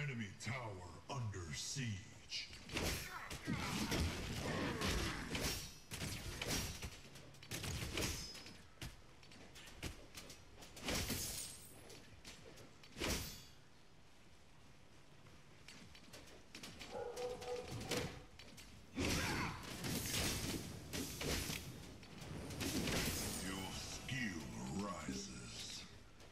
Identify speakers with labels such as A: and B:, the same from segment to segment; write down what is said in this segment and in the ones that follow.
A: Enemy tower under siege. Your skill rises.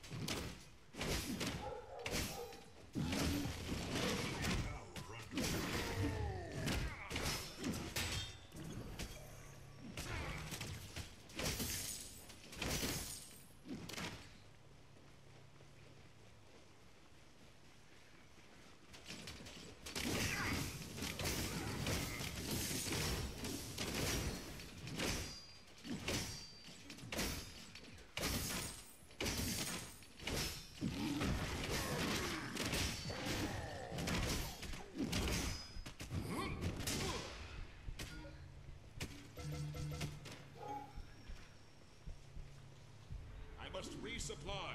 B: I must resupply.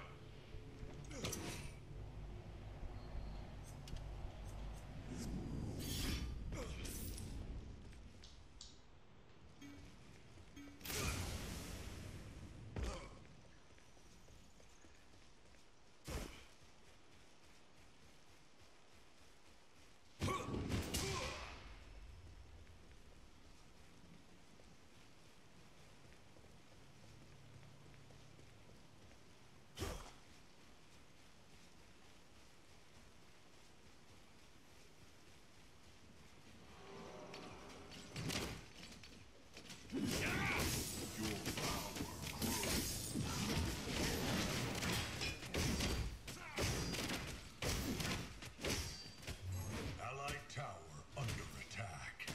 A: Allied tower under attack.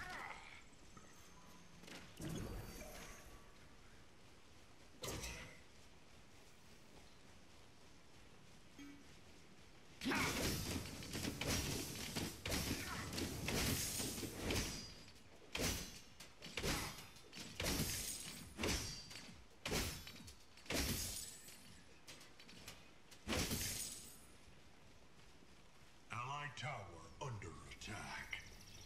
A: Allied tower under attack.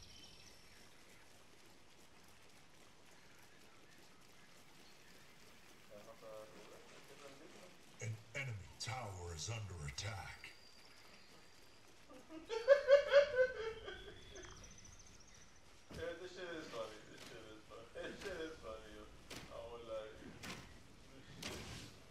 A: An enemy tower is under attack.
C: Yeah, this shit is funny. This shit is funny. This shit is funny. Yo. I won't lie to you. This shit is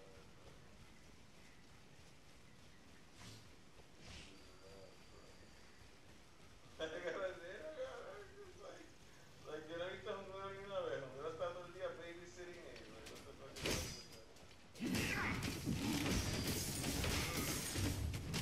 C: like, yo no he visto un juego ni una vez. Yo estaba todo el día babysitting y like, what the fuck is that?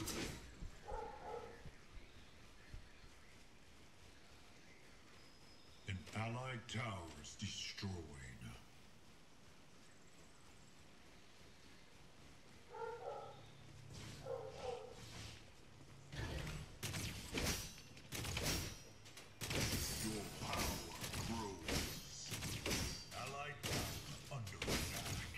A: An allied tower is destroyed. Your power grows. Allied tower under attack.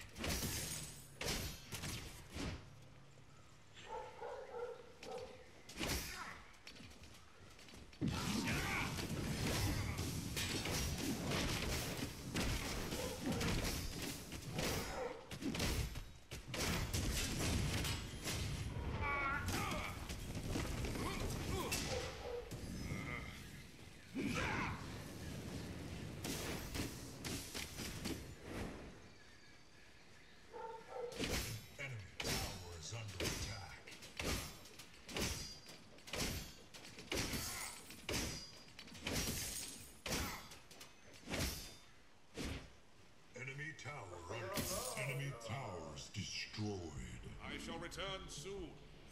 A: Enemy tower is under attack. Enemy towers destroyed.
B: I shall return soon.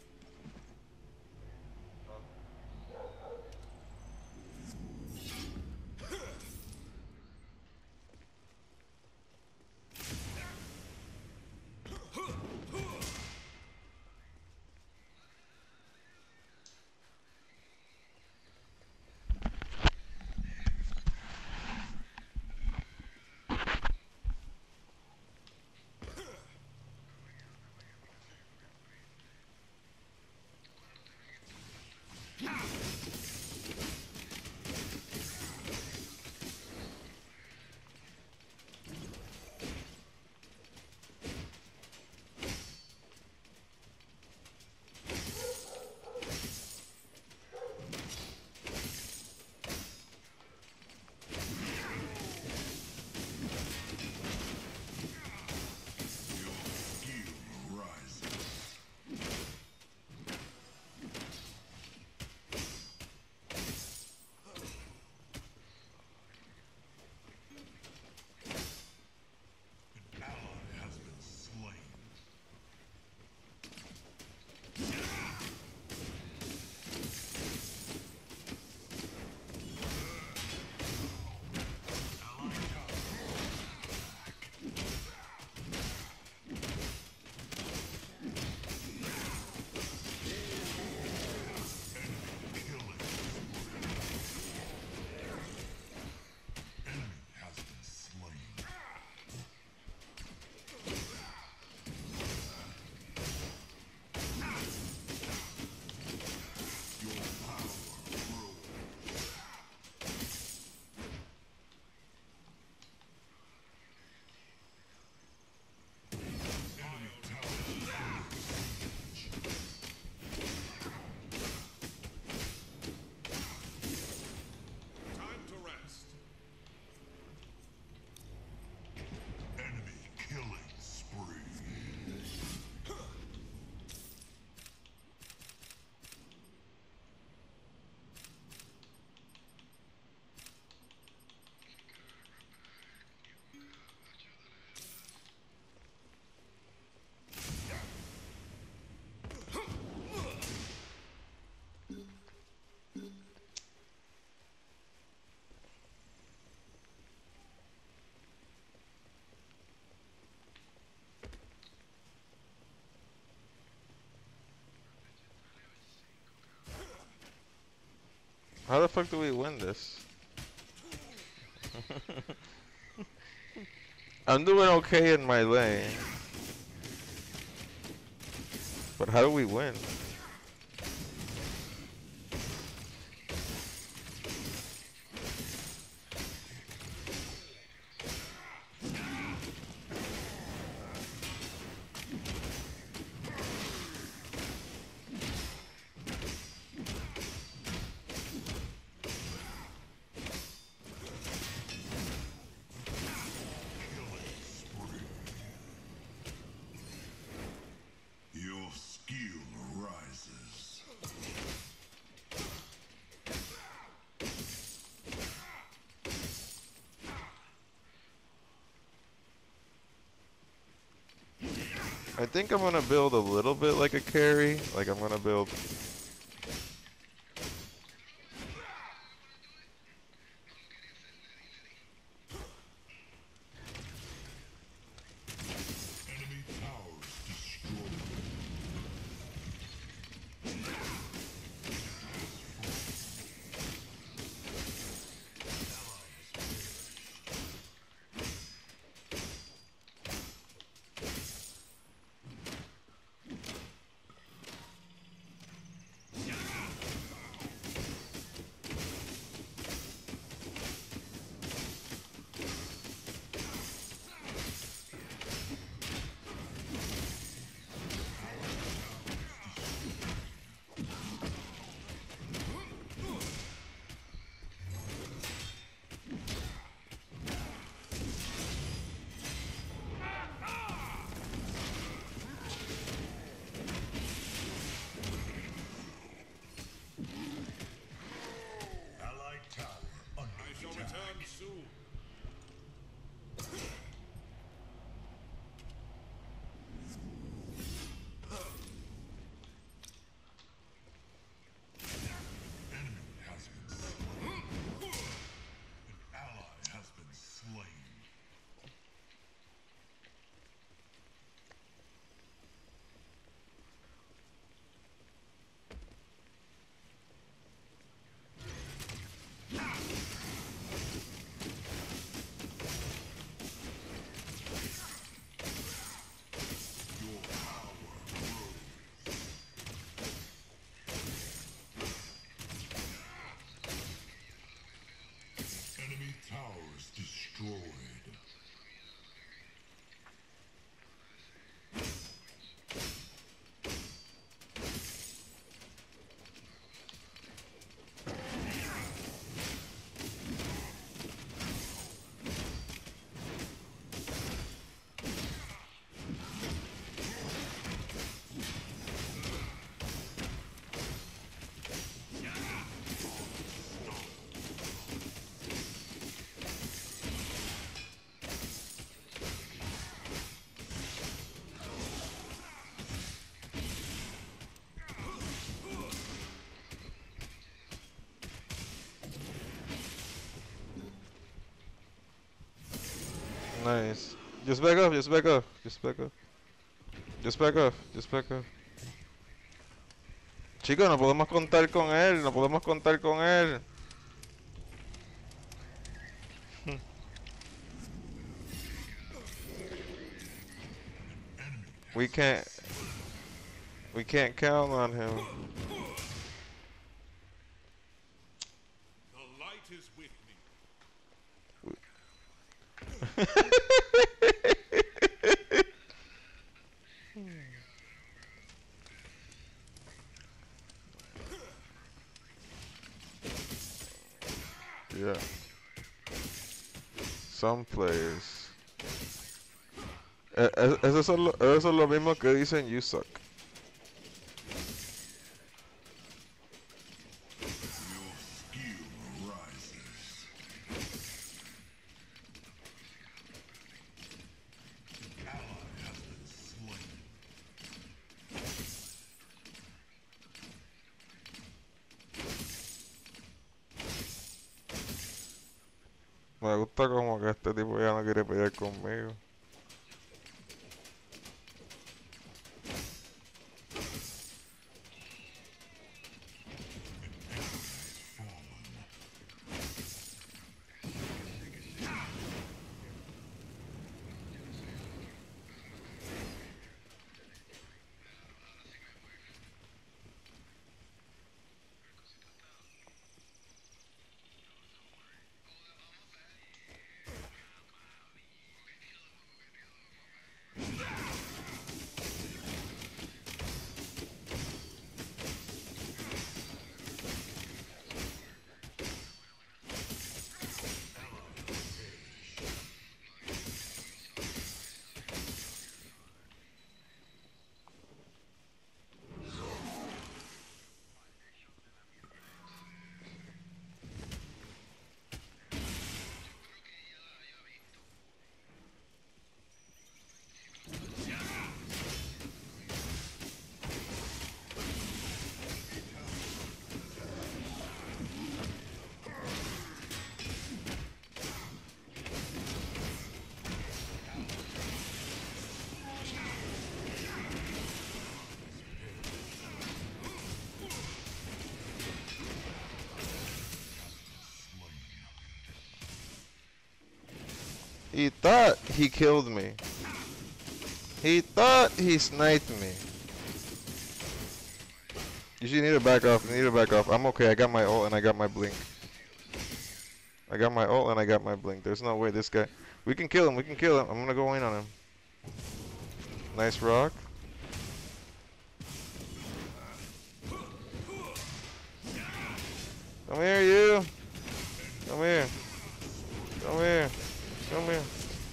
D: How the fuck do we win this? I'm doing okay in my lane. But how do we win?
A: Your skill rises.
D: I think I'm gonna build a little bit like a carry. Like I'm gonna build.
A: Enemy towers destroyed. Allied tower under
B: I shall
A: attack.
B: return soon.
A: Enemy has been slain. An ally has been slain. Your power grows. Enemy towers destroyed.
D: Nice. Just back up. Just back up. Just back up. Just back up. Just back up. Chicos, no podemos contar con él. No podemos contar con él.
A: Enemy
D: We
A: has
D: can't. We can't count on him.
B: The light is with me.
D: Yeah. Some players. Eso es lo mismo que dicen you suck.
A: your skill rises. An ally has been slain.
D: Me gusta como que este tipo ya no quiere pelear conmigo. He thought he killed me. He thought he sniped me. You should need to back off. You need to back off. I'm okay. I got my ult and I got my blink. I got my ult and I got my blink. There's no way this guy. We can kill him. We can kill him. I'm gonna go in on him. Nice rock. Come here, you. Come here. Come here. Come here.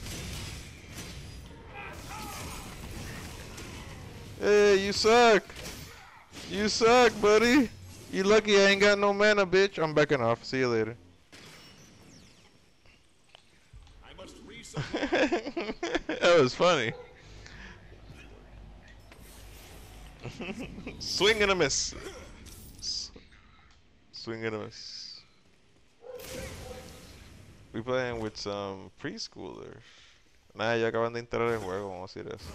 D: Hey, you suck. You suck, buddy. You lucky I ain't got no mana, bitch. I'm backing off. See you later.
B: I must resupply.
D: That was funny. Swing and a miss. Swing and a miss. We playing with some preschoolers. Nah, ya acaban de entrar al juego, vamos a decir eso.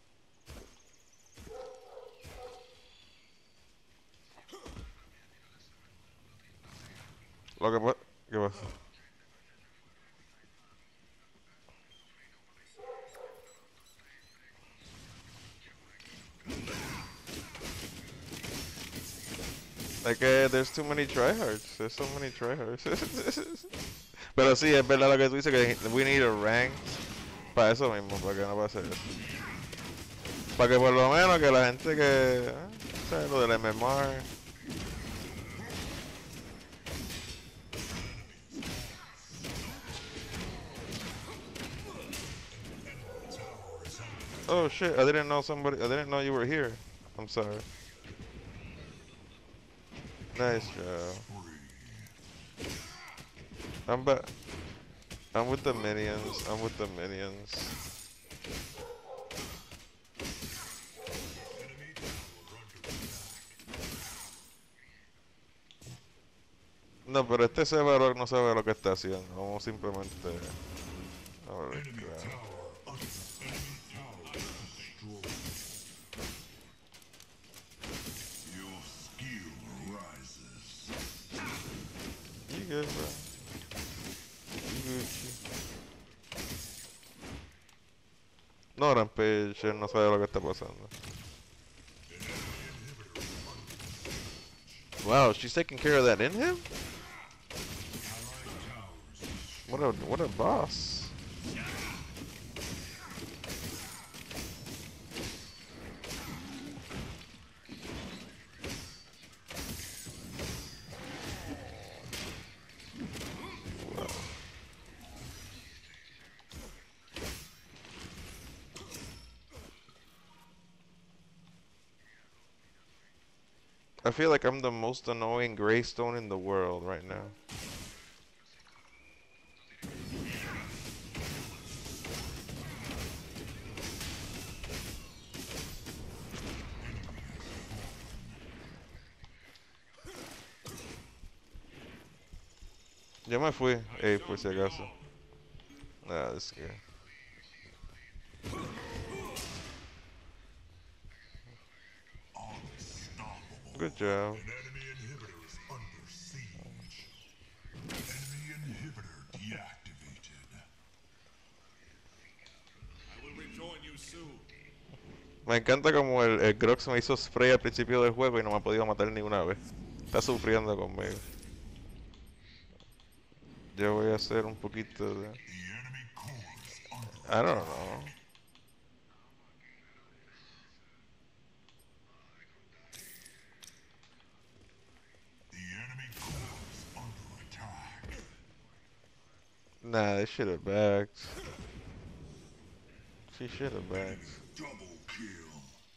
D: Lo que ¿qué pasa? Like, there's too many tryhards. There's so many tryhards. Pero sí, es verdad lo que tú dices, que we need a rank para eso mismo, para que no pase eso. Para que por lo menos que la gente que... ¿sabes? Lo del MMR. Oh shit, I didn't know you were here. I'm sorry. Nice job. I'm back. I'm with the minions. I'm with the minions. No, pero este Sevarog no sabe lo que está haciendo. Vamos simplemente... a ver, you good, bro. You Gucci. No, Rampage, él no sabe lo que está pasando. Wow, she's taking care of that in him? What a boss. I feel like I'm the most annoying Greystone in the world right now. Ya me fui, por si acaso. Nah, this guy. Good job.
A: An enemy inhibitor is under siege. Enemy inhibitor deactivated.
B: I will rejoin you soon.
D: Me encanta como el Grox me hizo spray al principio del juego y no me ha podido matar ni una vez. Está sufriendo conmigo. Yo voy a hacer un poquito de...
A: The enemy core is under
D: I don't know.
A: The enemy core is under attack.
D: Nah, they should have backed. She should have backed.
A: Double kill.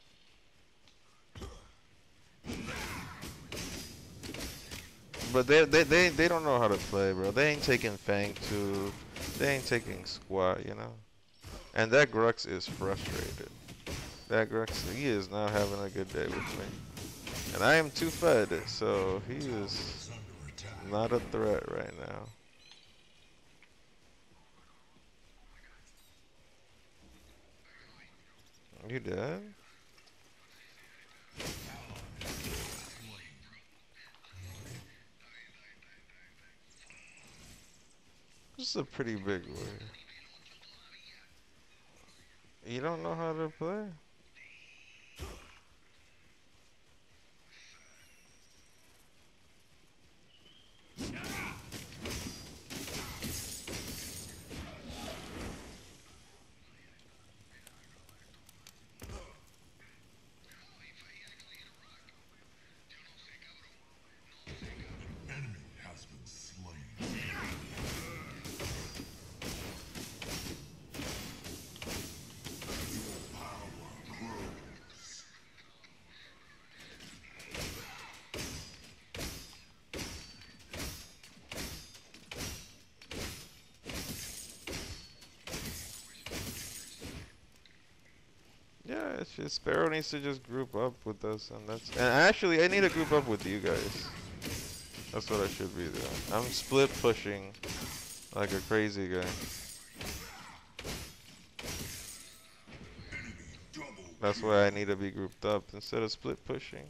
D: But they don't know how to play, bro. They ain't taking Fang 2. They ain't taking Squat, you know? And that Grux is frustrated. That Grux, he is not having a good day with me. And I am too fed, so he is not a threat right now. You dead? This is a pretty big wave. You don't know how to play?
A: Enemy has been slain. Power grows.
D: Yeah, it's just Sparrow needs to just group up with us, and actually I need to group up with you guys. That's what I should be doing. I'm split pushing like a crazy guy. That's why I need to be grouped up instead of split pushing.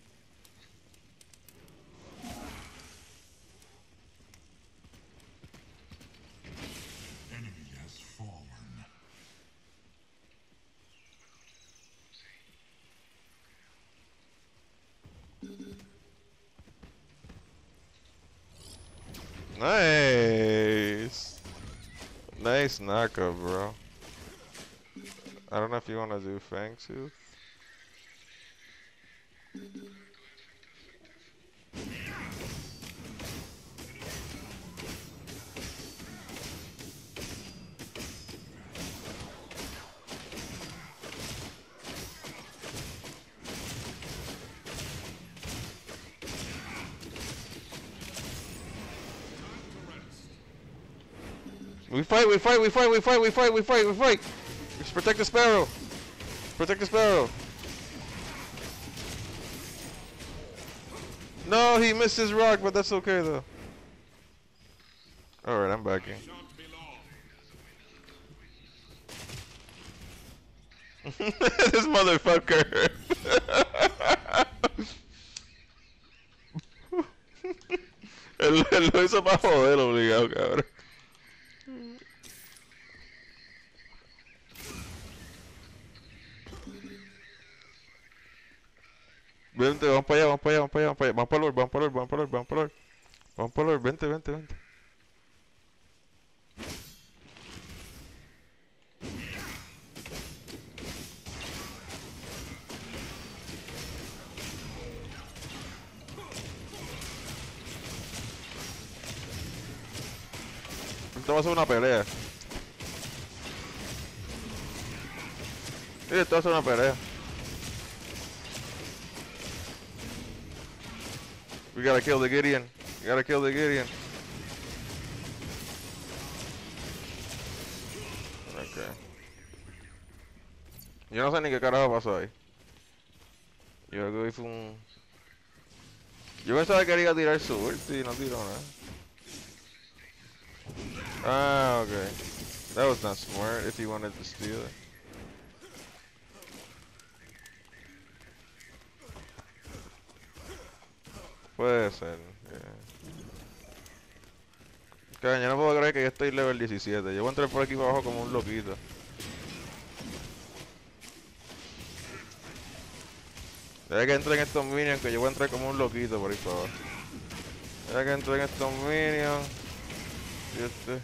A: Enemy has fallen.
D: Nice! Nice knockup, bro. I don't know if you want to do Fang Tooth. We fight, we fight, we fight, we fight, we fight, we fight, we fight! Let's protect the Sparrow! Protect the Sparrow! No, he missed his rock, but that's okay though. Alright, I'm backing. This motherfucker! Él lo hizo para joder obligado, cabrón. Vente, vamos para allá, vamos para allá, vamos para allá, vamos para allá. Vamos para el Lord, vamos para el Lord, vamos para el Lord, vamos para el Lord. Vamos para el Lord, vente, vente, vente. Esto va a ser una pelea. Sí, esto va a ser una pelea. We gotta kill the Gideon. We gotta kill the Gideon. Okay. Yo no sé ni qué carajo pasó ahí. Yo creo que fue un... Yo pensaba que quería tirar su ulti y no tiró nada. Ah, okay. That was not smart if he wanted to steal it. Puede ser, yeah. Coño, yo no puedo creer que yo estoy level 17. Yo voy a entrar por aquí para abajo como un loquito. Deja que entren estos minions, que yo voy a entrar como un loquito por ahí para abajo. Deja que entren estos minions. Y este...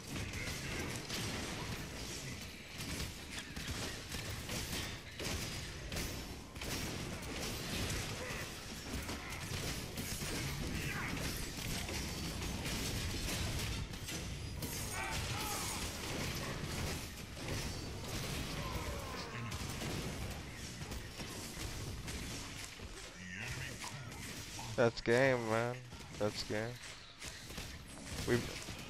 D: That's game, man. That's game. We've...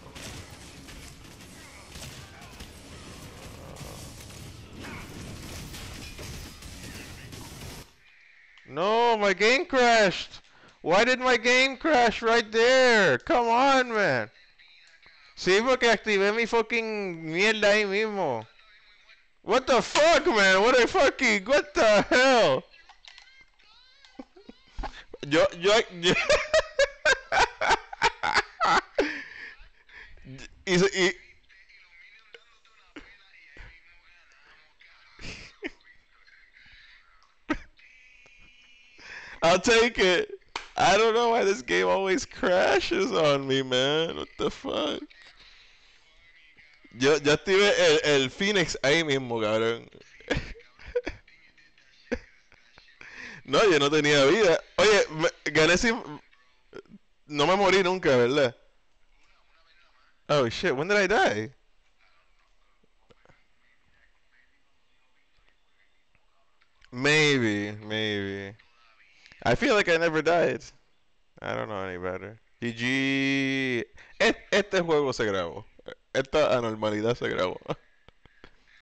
D: No, my game crashed! Why did my game crash right there? Come on, man. Sí, porque activé mi fucking mierda ahí mismo. What the fuck, man? What the hell? Yo... y, take it. I don't know why this game always crashes on me, man. What the fuck? Yo activé el Phoenix ahí mismo, cabrón. No, yo no tenía vida. Oye, gané sin... No me morí nunca, ¿verdad? Oh shit, when did I die? Maybe, maybe. I feel like I never died. I don't know any better. GG. Este juego se grabó. Esta anormalidad se grabó.